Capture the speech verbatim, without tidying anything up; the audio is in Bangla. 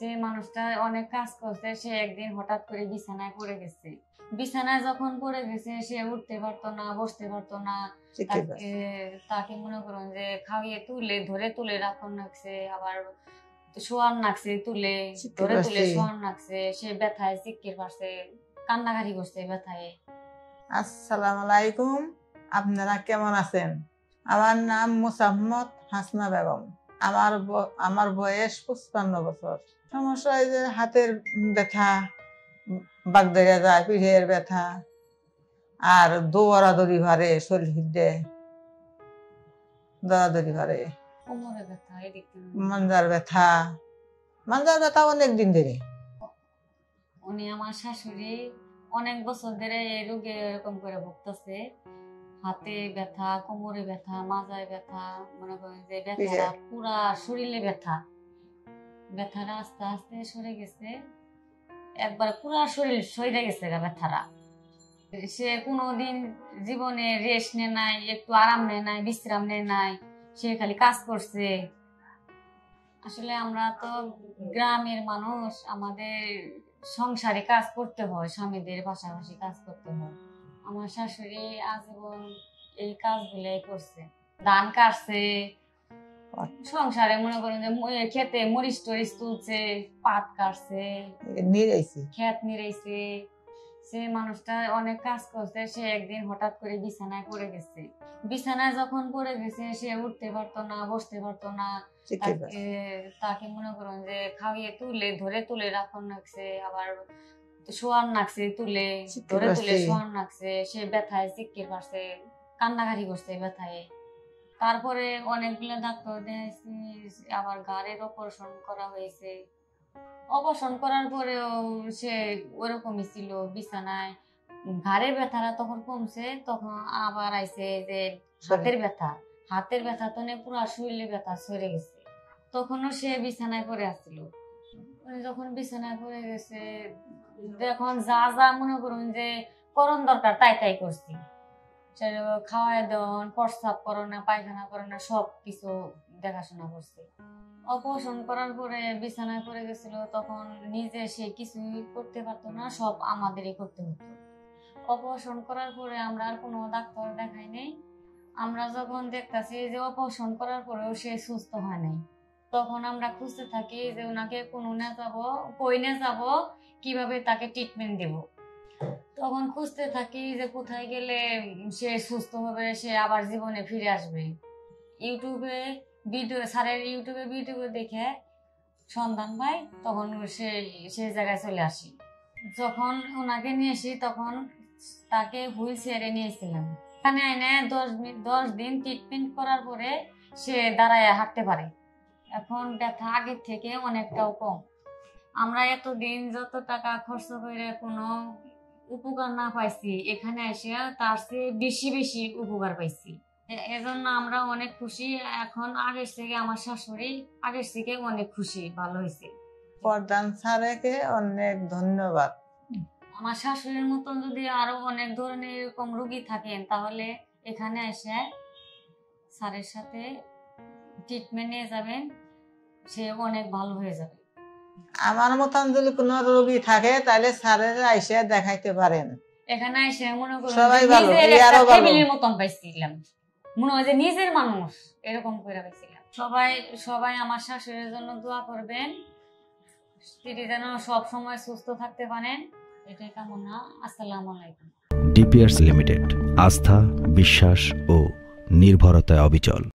সে মানুষটা অনেক কাজ করছে, সে একদিন হঠাৎ করে বিছানায় পড়ে গেছে। বিছানায় যখন পড়ে গেছে সে উঠতে পারতো না, বসতে পারতো না। তাকে তাকে মনে করুন যে খাইয়ে তুলে ধরে তুলে রাখুন রাখছে, আবার শোয়ান রাখছে, তুলে ধরে তুলে শোয়ান রাখছে। সে ব্যথায় চিৎকার পারছে, কান্নাকাটি করছে ব্যথায়। আসসালামু আলাইকুম, আপনারা কেমন আছেন? আমার নাম মোসাম্মদ হাসনা বেগম। আমার আমার বয়স পঁচপান্ন বছর। সমস্যা এই যে হাতের ব্যথা, বাগ ধরে যায়, পিঠের ব্যথা, আর দৌড়াদৌড়ি ভারে, শরীর দৌড়াদৌড়ি ভারে, কোমরে ব্যথা, এদিকে মাঞ্জার ব্যথা। মাঞ্জার ব্যথা অনেক দিন ধরে। উনি আমার শাশুড়ি অনেক বছর ধরে এই রোগে এরকম করে ভুগতেছে। হাতে ব্যথা, কোমরে ব্যথা, মাজায় ব্যথা, মনে করেন যে ব্যথাটা পুরা শরীরে ব্যথা। ব্যথাটা আস্তে আস্তে সরে গেছে, একবার পুরা শরীর সরে গেছে ব্যথাটা। সে কোনোদিন জীবনে রেস্ট নেয় নাই, একটু আরাম নেয় নাই, বিশ্রাম নেয় নাই। সে খালি কাজ করছে। আসলে আমরা তো গ্রামের মানুষ, আমাদের সংসারে কাজ করতে হয়, স্বামীদের পাশাপাশি কাজ করতে হয়। আমার শাশুড়ি আজীবন এই কাজগুলাই করছে। ধান কাটছে, সংসারে মনে করেন যে খেতে মরিচ টরিচ তুলছে, পাট কাটছে, খেত নিরাইছে। সে মানুষটা অনেক কাজ করছে। সে একদিন হঠাৎ করে বিছানায় পড়ে গেছে। বিছানায় যখন পড়ে গেছে সে উঠতে পারতো না, বসতে পারতো না। তাকে মনে করেন যে খাইয়ে তুলে ধরে তুলে রাখুন রাখছে, আবার শোয়ান রাখছে, তুলে ধরে তুলে শোয়ান রাখছে। সে ব্যথায় চিৎকার পারছে, কান্নাকাটি করছে ব্যথায়। তারপরে অনেকগুলো ডাক্তার দেখাইছি, আবার ঘাড়ের অপারেশন করা হয়েছে। অপারেশন করার পরেও সে ওরকমই ছিল বিছানায়। ঘাড়ের ব্যথাটা তখন কমছে, তখন আবার আইছে যে হাতের ব্যথা। হাতের ব্যথা তো নেই, পুরো শরীরে ব্যথা সরে গেছে। তখনও সে বিছানায় পড়ে আসছিল। যখন বিছানায় পড়ে গেছে, এখন যা যা মনে করুন যে করণ দরকার তাই তাই করছি। খাওয়াই দেন, প্রস্রাব করো না, পায়খানা করো না, সব কিছু দেখাশোনা করছে। অপারেশন করার পরে বিছানায় পড়ে গেছিল, তখন নিজে সে কিছুই করতে পারতো না, সব আমাদেরই করতে হতো। অপারেশন করার পরে আমরা আর কোনো ডাক্তার দেখাই নেই। আমরা যখন দেখতেছি যে অপারেশন করার পরেও সে সুস্থ হয় নাই, তখন আমরা খুঁজতে থাকি যে ওনাকে কোন না যাবো, কই না যাবো, কিভাবে তাকে ট্রিটমেন্ট দেব। তখন খুঁজতে থাকি যে কোথায় গেলে সে সুস্থ হবে, সে আবার জীবনে ফিরে আসবে। ইউটিউবে ভিডিও, স্যারের ইউটিউবে ভিডিও দেখে সন্ধান পাই, তখন সে সেই জায়গায় চলে আসি। যখন ওনাকে নিয়ে আসি তখন তাকে হুইল চেয়ারে নিয়েছিলাম। এখানে এনে দশ দশ দিন ট্রিটমেন্ট করার পরে সে দাঁড়ায় হাঁটতে পারে। এখন ব্যথা আগের থেকে অনেকটাও কম। আমরা এতদিন যত টাকা খরচ করে কোনো উপকার না পাইছি, এখানে এসে তার চেয়ে বেশি বেশি উপকার পাইছি। এজন্য আমরা অনেক খুশি। এখন আগের থেকে আমার শাশুড়ি আগের থেকে অনেক খুশি, ভালো হয়েছে। প্রধান স্যারকে অনেক ধন্যবাদ। আমার শাশুড়ির মতন যদি আরো অনেক ধরনের এরকম রোগী থাকেন, তাহলে এখানে এসে স্যারের সাথে ট্রিটমেন্ট নিয়ে যাবেন, সে অনেক ভালো হয়ে যাবে। আমার মতন যদি কোনো রোগী থাকে তাহলে স্যারের এসে দেখাইতে পারেন। এখানে এসে মনে করুন সবাই ভালো, একটা ফ্যামিলির মতন পাইছিলাম, মনে হয় যে নিজের মানুষ এরকম করে পাইছিলাম। সবাই সবাই আমার শাশুড়ির জন্য দোয়া করবেন, তিনি যেন সব সময় সুস্থ থাকতে পারেন, এটাই কামনা। আসসালামু আলাইকুম। ডিপিআরস লিমিটেড, আস্থা, বিশ্বাস ও নির্ভরতায় অবিচল।